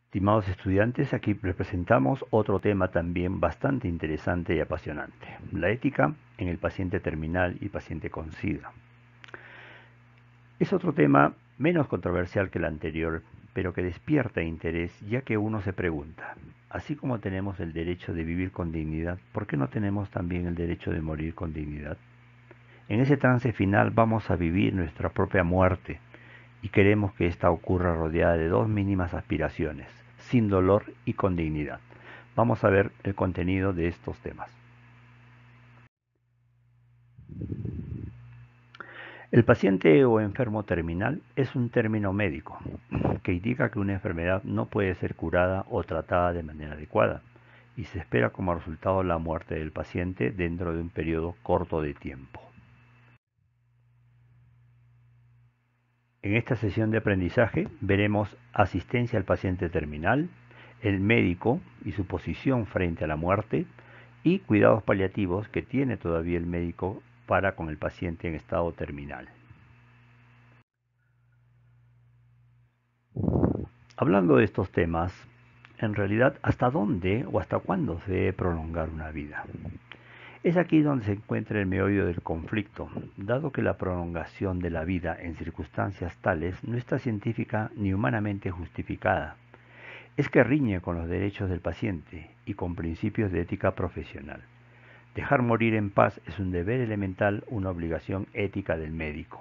Estimados estudiantes, aquí presentamos otro tema también bastante interesante y apasionante: la ética en el paciente terminal y paciente con SIDA. Es otro tema menos controversial que el anterior, pero que despierta interés, ya que uno se pregunta, así como tenemos el derecho de vivir con dignidad, ¿por qué no tenemos también el derecho de morir con dignidad? En ese trance final vamos a vivir nuestra propia muerte y queremos que ésta ocurra rodeada de dos mínimas aspiraciones: sin dolor y con dignidad. Vamos a ver el contenido de estos temas. El paciente o enfermo terminal es un término médico que indica que una enfermedad no puede ser curada o tratada de manera adecuada y se espera como resultado la muerte del paciente dentro de un periodo corto de tiempo. En esta sesión de aprendizaje veremos asistencia al paciente terminal, el médico y su posición frente a la muerte, y cuidados paliativos que tiene todavía el médico para con el paciente en estado terminal. Hablando de estos temas, en realidad, ¿hasta dónde o hasta cuándo se debe prolongar una vida? Es aquí donde se encuentra el meollo del conflicto, dado que la prolongación de la vida en circunstancias tales no está científica ni humanamente justificada. Es que riñe con los derechos del paciente y con principios de ética profesional. Dejar morir en paz es un deber elemental, una obligación ética del médico.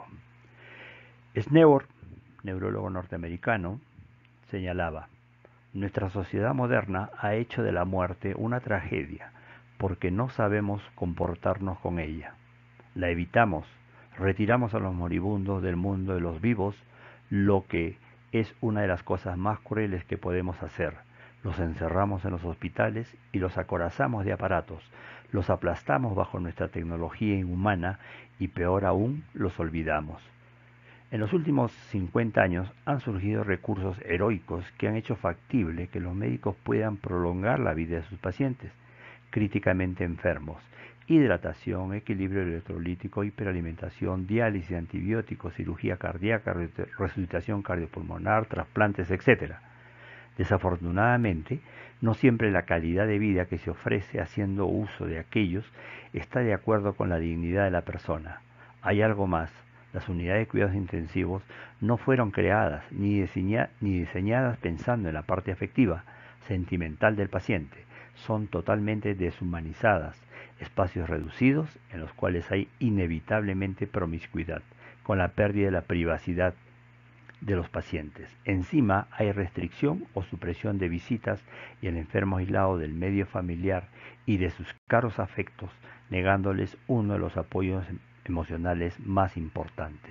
Sneur, neurólogo norteamericano, señalaba: nuestra sociedad moderna ha hecho de la muerte una tragedia porque no sabemos comportarnos con ella. La evitamos, retiramos a los moribundos del mundo de los vivos, lo que es una de las cosas más crueles que podemos hacer. Los encerramos en los hospitales y los acorazamos de aparatos, los aplastamos bajo nuestra tecnología inhumana y, peor aún, los olvidamos. En los últimos 50 años han surgido recursos heroicos que han hecho factible que los médicos puedan prolongar la vida de sus pacientes críticamente enfermos: hidratación, equilibrio electrolítico, hiperalimentación, diálisis, antibióticos, cirugía cardíaca, resucitación cardiopulmonar, trasplantes, etc. Desafortunadamente, no siempre la calidad de vida que se ofrece haciendo uso de aquellos está de acuerdo con la dignidad de la persona. Hay algo más: las unidades de cuidados intensivos no fueron creadas ni diseñadas pensando en la parte afectiva, sentimental del paciente. Son totalmente deshumanizadas, espacios reducidos en los cuales hay inevitablemente promiscuidad, con la pérdida de la privacidad de los pacientes. Encima hay restricción o supresión de visitas y el enfermo aislado del medio familiar y de sus caros afectos, negándoles uno de los apoyos emocionales más importantes.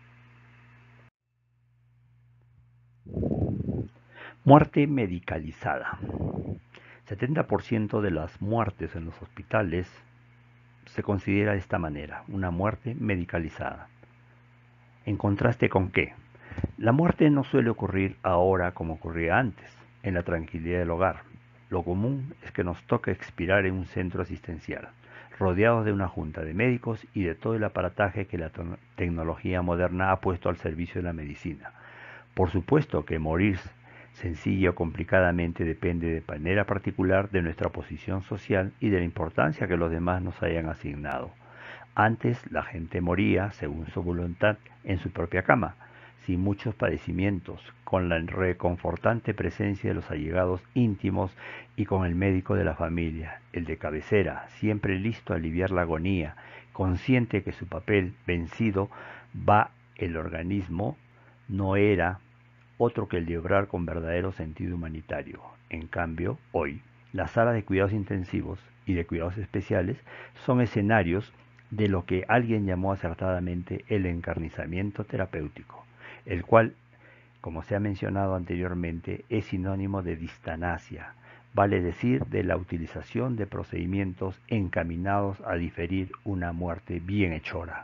Muerte medicalizada. 70% de las muertes en los hospitales se considera de esta manera: una muerte medicalizada. ¿En contraste con qué? La muerte no suele ocurrir ahora como ocurría antes, en la tranquilidad del hogar. Lo común es que nos toque expirar en un centro asistencial, rodeados de una junta de médicos y de todo el aparataje que la tecnología moderna ha puesto al servicio de la medicina. Por supuesto que morir sencilla o complicadamente depende de manera particular de nuestra posición social y de la importancia que los demás nos hayan asignado. Antes la gente moría, según su voluntad, en su propia cama, sin muchos padecimientos, con la reconfortante presencia de los allegados íntimos y con el médico de la familia, el de cabecera, siempre listo a aliviar la agonía, consciente que su papel vencido va el organismo, no era otro que el de obrar con verdadero sentido humanitario. En cambio, hoy, las salas de cuidados intensivos y de cuidados especiales son escenarios de lo que alguien llamó acertadamente el encarnizamiento terapéutico, el cual, como se ha mencionado anteriormente, es sinónimo de distanasia, vale decir, de la utilización de procedimientos encaminados a diferir una muerte bienhechora.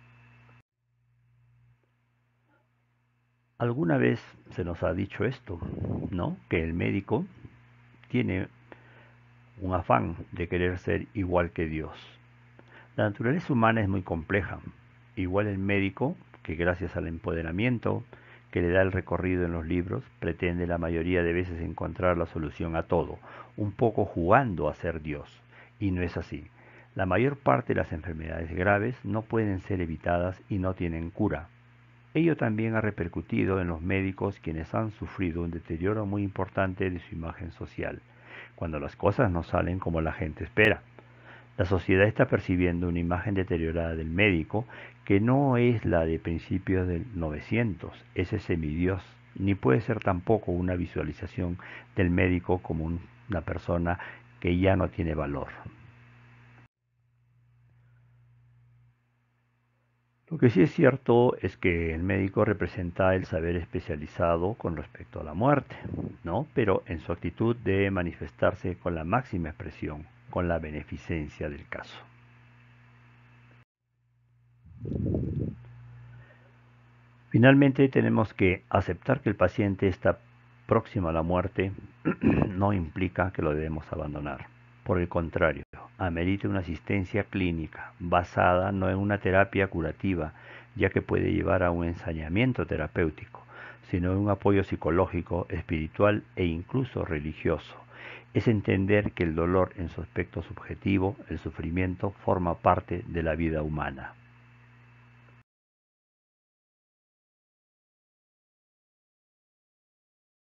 Alguna vez se nos ha dicho esto, ¿no? Que el médico tiene un afán de querer ser igual que Dios. La naturaleza humana es muy compleja. Igual el médico, que gracias al empoderamiento que le da el recorrido en los libros pretende la mayoría de veces encontrar la solución a todo, un poco jugando a ser Dios. Y no es así. La mayor parte de las enfermedades graves no pueden ser evitadas y no tienen cura. Ello también ha repercutido en los médicos, quienes han sufrido un deterioro muy importante de su imagen social, cuando las cosas no salen como la gente espera. La sociedad está percibiendo una imagen deteriorada del médico que no es la de principios del 900, ese semidios, ni puede ser tampoco una visualización del médico como una persona que ya no tiene valor. Lo que sí es cierto es que el médico representa el saber especializado con respecto a la muerte, ¿no? Pero en su actitud de manifestarse con la máxima expresión, con la beneficencia del caso. Finalmente tenemos que aceptar que el paciente está próximo a la muerte no implica que lo debemos abandonar. Por el contrario, amerita una asistencia clínica basada no en una terapia curativa, ya que puede llevar a un ensañamiento terapéutico, sino en un apoyo psicológico, espiritual e incluso religioso. Es entender que el dolor en su aspecto subjetivo, el sufrimiento, forma parte de la vida humana.